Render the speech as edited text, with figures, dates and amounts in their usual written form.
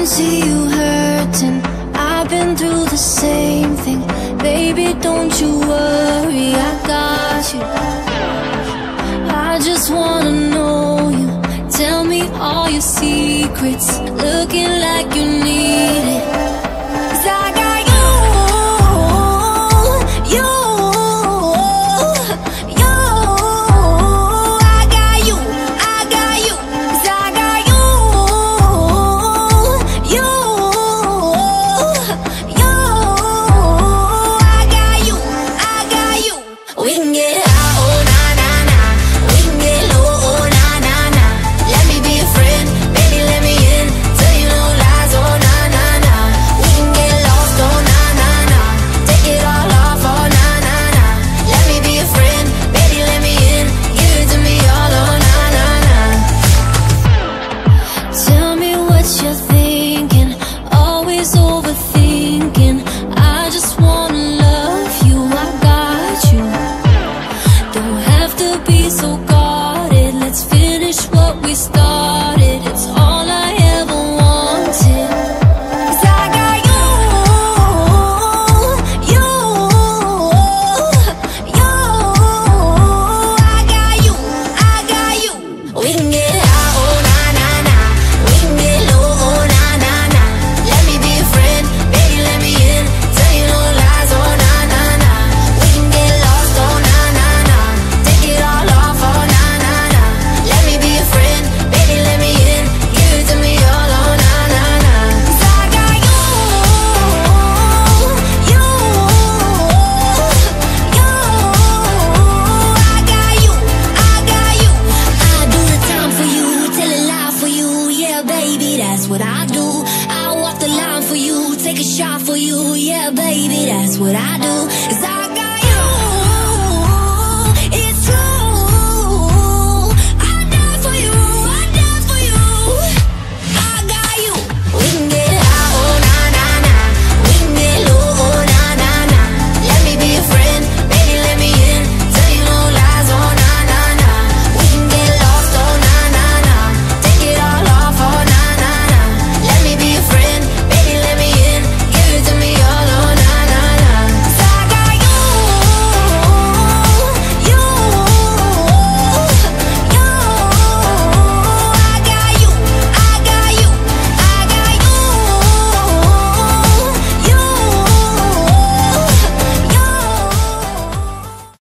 see you hurting. I've been through the same thing. Baby, don't you worry, I got you. I just wanna know you. Tell me all your secrets. Looking like you need it. 'Cause I got you, you, you. I got you, I got you. 'Cause I got you, you, you. I got you, I got you. We can get high, oh na na na. We can get low, oh na na na. Let me be a friend, baby, let me in. Tell you no lies, oh na na na. We can get lost, oh na na na. Take it all off, oh na na na. Let me be a friend, baby, let me in. Give it to me all, oh na na na. Tell me what you're thinking, always overthinking. I just wanna love you, I got you. Don't have to be so guarded. Let's finish what we started. It's all I ever wanted. 'Cause I got you, you, you. I got you, I got you. We can get high, oh na na na. We can get low, oh na na na. Let me be a friend, baby, let me in. Tell you no lies, oh na na na. We can get lost, oh na na na. Take it all off, oh na na na. Let me be a friend, baby, let me in. Give it to me all, oh na na na. 'Cause I got you, you, you. I got you, I got you. I do the time for you, tell a lie for you. Yeah, baby, that's what I do. I walk the line for you, take a shot for you. Yeah, baby, that's what I do. 'Cause I